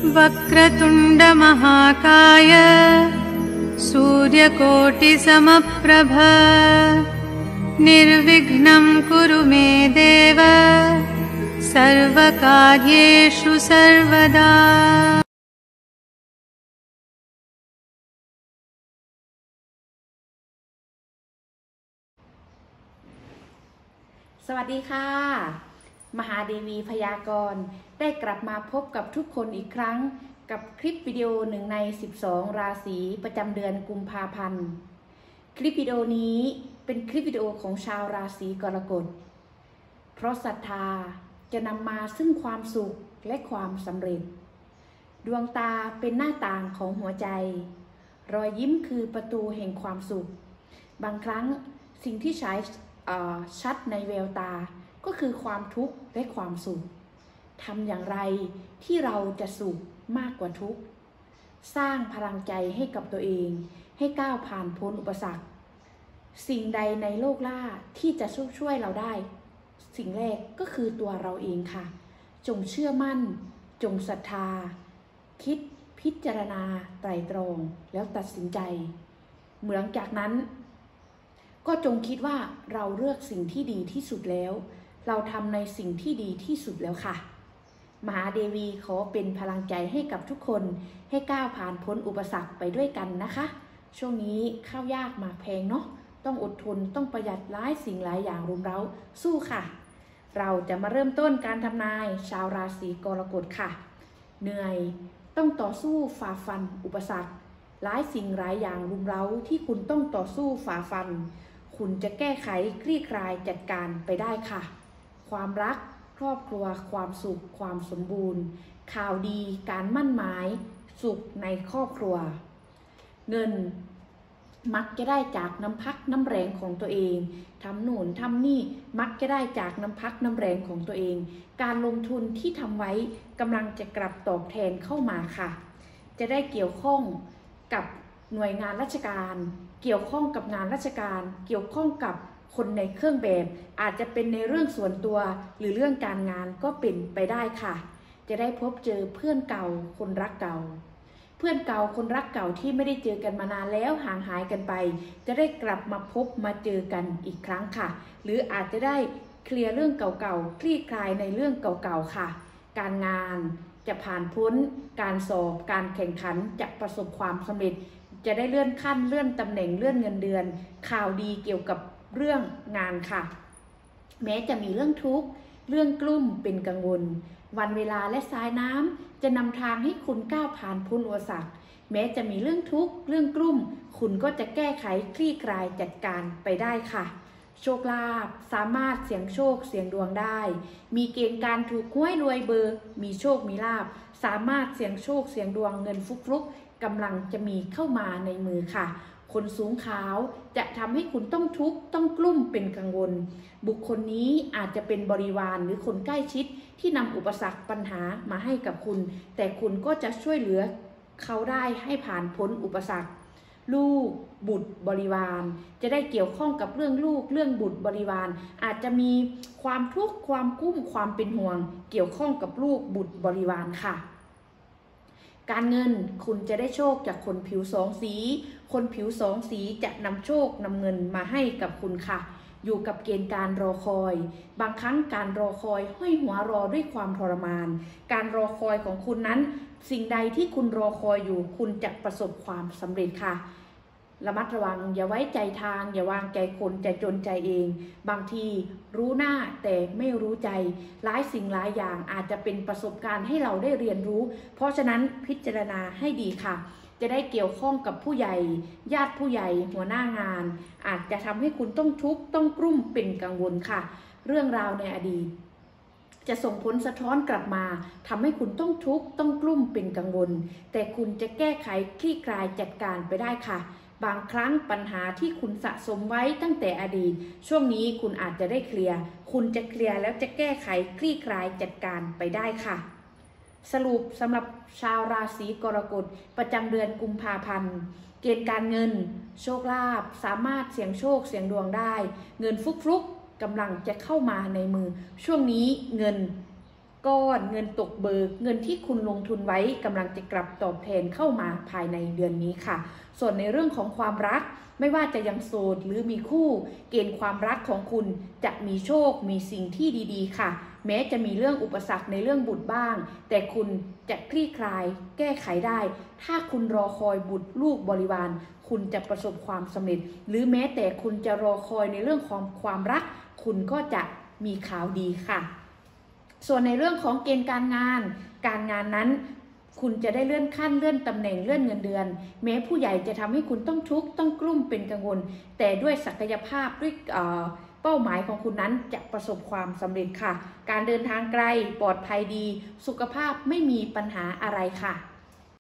वक्रतुण्ड महाकाय सूर्यकोटिसमप्रभ निर्विघ्नं कुरु मे देव सर्वकार्येषु सर्वदा। สวัสดีค่ะมหาเดวีพยากรณ์ได้กลับมาพบกับทุกคนอีกครั้งกับคลิปวิดีโอหนึ่งใน12ราศีประจำเดือนกุมภาพันธ์คลิปวิดีโอนี้เป็นคลิปวิดีโอของชาวราศีกรกฎเพราะศรัทธาจะนำมาซึ่งความสุขและความสำเร็จดวงตาเป็นหน้าต่างของหัวใจรอยยิ้มคือประตูแห่งความสุขบางครั้งสิ่งที่ฉายชัดในแววตาก็คือความทุกข์และความสุขทำอย่างไรที่เราจะสุขมากกว่าทุกข์สร้างพลังใจให้กับตัวเองให้ก้าวผ่านพ้นอุปสรรคสิ่งใดในโลกล่าที่จะช่วยเราได้สิ่งแรกก็คือตัวเราเองค่ะจงเชื่อมั่นจงศรัทธาคิดพิจารณาไตร่ตรองแล้วตัดสินใจเหมือนจากนั้นก็จงคิดว่าเราเลือกสิ่งที่ดีที่สุดแล้วเราทำในสิ่งที่ดีที่สุดแล้วค่ะมหาเดวีขอเป็นพลังใจให้กับทุกคนให้ก้าวผ่านพ้นอุปสรรคไปด้วยกันนะคะช่วงนี้ข้าวยากหมากแพงเนาะต้องอดทนต้องประหยัดหลายสิ่งหลายอย่างรุมเร้าสู้ค่ะเราจะมาเริ่มต้นการทำนายชาวราศีกรกฎค่ะเหนื่อยต้องต่อสู้ฝ่าฟันอุปสรรคหลายสิ่งหลายอย่างรุมเร้าที่คุณต้องต่อสู้ฝ่าฟันคุณจะแก้ไขคลี่คลายจัดการไปได้ค่ะความรักครอบครัวความสุขความสมบูรณ์ข่าวดีการมั่นหมายสุขในครอบครัวเงินมักจะได้จากน้ำพักน้ำแรงของตัวเองทำโน่นทำนี่มักจะได้จากน้ำพักน้ำแรงของตัวเองการลงทุนที่ทำไว้กำลังจะกลับตอบแทนเข้ามาค่ะจะได้เกี่ยวข้องกับหน่วยงานราชการเกี่ยวข้องกับงานราชการเกี่ยวข้องกับคนในเครื่องแบบอาจจะเป็นในเรื่องส่วนตัวหรือเรื่องการงานก็เป็นไปได้ค่ะจะได้พบเจอเพื่อนเก่าคนรักเก่าเพื่อนเก่าคนรักเก่าที่ไม่ได้เจอกันมานานแล้วห่างหายกันไปจะได้กลับมาพบมาเจอกันอีกครั้งค่ะหรืออาจจะได้เคลียร์เรื่องเก่าๆคลี่คลายในเรื่องเก่าๆค่ะการงานจะผ่านพ้นการสอบการแข่งขันจะประสบความสำเร็จจะได้เลื่อนขั้นเลื่อนตำแหน่งเลื่อนเงินเดือนข่าวดีเกี่ยวกับเรื่องงานค่ะแม้จะมีเรื่องทุกข์เรื่องกลุ้มเป็นกังวลวันเวลาและสายน้ำจะนำทางให้คุณก้าวผ่านพ้นอุปสรรคแม้จะมีเรื่องทุกข์เรื่องกลุ้มคุณก็จะแก้ไขคลี่คลายจัดการไปได้ค่ะโชคลาภสามารถเสี่ยงโชคเสี่ยงดวงได้มีเกณฑ์การถูกหวยรวยเบอร์มีโชคมีลาภสามารถเสี่ยงโชคเสี่ยงดวงเงินฟุกๆกำลังจะมีเข้ามาในมือค่ะคนสูงขาวจะทำให้คุณต้องทุกข์ต้องกลุ้มเป็นกังวลบุคคลนี้อาจจะเป็นบริวารหรือคนใกล้ชิดที่นำอุปสรรคปัญหามาให้กับคุณแต่คุณก็จะช่วยเหลือเขาได้ให้ผ่านพ้นอุปสรรคลูกบุตรบริวารจะได้เกี่ยวข้องกับเรื่องลูกเรื่องบุตรบริวารอาจจะมีความทุกข์ความกุ้มความเป็นห่วงเกี่ยวข้องกับลูกบุตรบริวารค่ะการเงินคุณจะได้โชคจากคนผิวสองสีคนผิวสองสีจะนำโชคนำเงินมาให้กับคุณค่ะอยู่กับเกณฑ์การรอคอยบางครั้งการรอคอยห้อยหัวรอด้วยความทรมานการรอคอยของคุณนั้นสิ่งใดที่คุณรอคอยอยู่คุณจะประสบความสำเร็จค่ะระมัดระวังอย่าไว้ใจทางอย่าวางใจคนใจจนใจเองบางทีรู้หน้าแต่ไม่รู้ใจหลายสิ่งหลายอย่างอาจจะเป็นประสบการณ์ให้เราได้เรียนรู้เพราะฉะนั้นพิจารณาให้ดีค่ะจะได้เกี่ยวข้องกับผู้ใหญ่ญาติผู้ใหญ่หัวหน้างานอาจจะทำให้คุณต้องทุกข์ต้องกลุ้มเป็นกังวลค่ะเรื่องราวในอดีตจะส่งผลสะท้อนกลับมาทำให้คุณต้องทุกข์ต้องกลุ้มเป็นกังวลแต่คุณจะแก้ไขคลี่คลายจัดการไปได้ค่ะบางครั้งปัญหาที่คุณสะสมไว้ตั้งแต่อดีตช่วงนี้คุณอาจจะได้เคลียร์คุณจะเคลียร์แล้วจะแก้ไขคลี่คลายจัดการไปได้ค่ะสรุปสำหรับชาวราศีกรกฎประจำเดือนกุมภาพันธ์เกณฑ์การเงินโชคลาภสามารถเสี่ยงโชคเสี่ยงดวงได้เงินฟุกๆกำลังจะเข้ามาในมือช่วงนี้เงินก้อนเงินตกเบิกเงินที่คุณลงทุนไว้กำลังจะกลับตอบแทนเข้ามาภายในเดือนนี้ค่ะส่วนในเรื่องของความรักไม่ว่าจะยังโสดหรือมีคู่เกณฑ์ความรักของคุณจะมีโชคมีสิ่งที่ดีๆค่ะแม้จะมีเรื่องอุปสรรคในเรื่องบุตรบ้างแต่คุณจะคลี่คลายแก้ไขได้ถ้าคุณรอคอยบุตรลูกบริวารคุณจะประสบความสำเร็จหรือแม้แต่คุณจะรอคอยในเรื่องของความรักคุณก็จะมีข่าวดีค่ะส่วนในเรื่องของเกณฑ์การงานนั้นคุณจะได้เลื่อนขั้นเลื่อนตำแหน่งเลื่อนเงินเดือนแม้ผู้ใหญ่จะทำให้คุณต้องทุกข์ต้องกลุ้มเป็นกังวลแต่ด้วยศักยภาพด้วยเป้าหมายของคุณนั้นจะประสบความสำเร็จค่ะการเดินทางไกลปลอดภัยดีสุขภาพไม่มีปัญหาอะไรค่ะ